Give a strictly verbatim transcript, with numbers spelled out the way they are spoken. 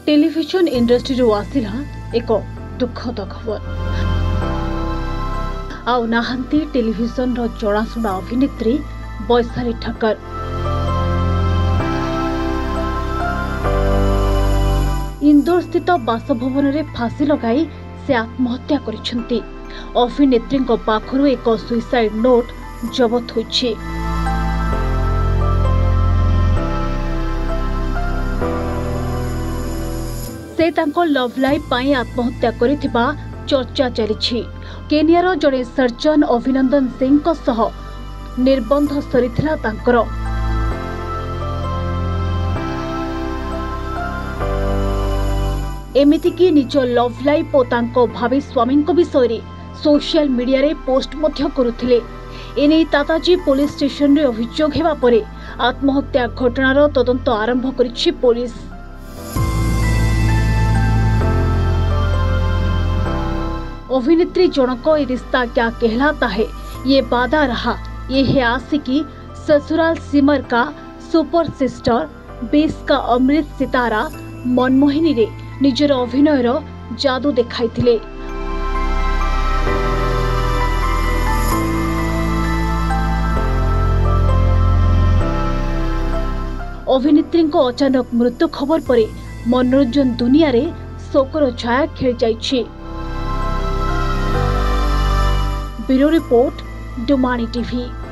Television industry आसिला एक दुखद खबर। आउ नाहांती टेलीविजन रो जड़ाशुना अभिनेत्री वैशाली ठक्कर। इंदौर स्थित बासभवन में फांसी लगाई से आत्महत्या करिसेंती। अभिनेत्री पाखरु एक सुइसाइड नोट जबत होइछि। से तांको लव लाइफ पाई आत्महत्या करिथिबा चर्चा चलिछि। केनियार जड़े सर्जन अभिनंदन सिंह को सह निर्बंध सरीथिला तांकर। एमिति कि निज लव लाइफ और तांको भावी स्वामी विषय सोशल मीडिया रे पोस्ट मध्य करुथिले। एने ताताजी पुलिस स्टेशन रे अभियोग हेबा परे आत्महत्या घटनार तदंत आरंभ करिछि पुलिस। अभिनेत्री जनक ए रिश्ता क्या कहलाता है ये वादा रहा, ये है आशिकी, ससुराल सिमर का सुपर सिस्टर, बीस का अमृत सितारा मनमोहिनी रे निजर अभिनयर जादू देखाइथिले। अभिनेत्री अचानक मृत्यु खबर परे मनोरंजन दुनिया रे शोकर छाया खेल जाइछि। Bureau report Dumani TV.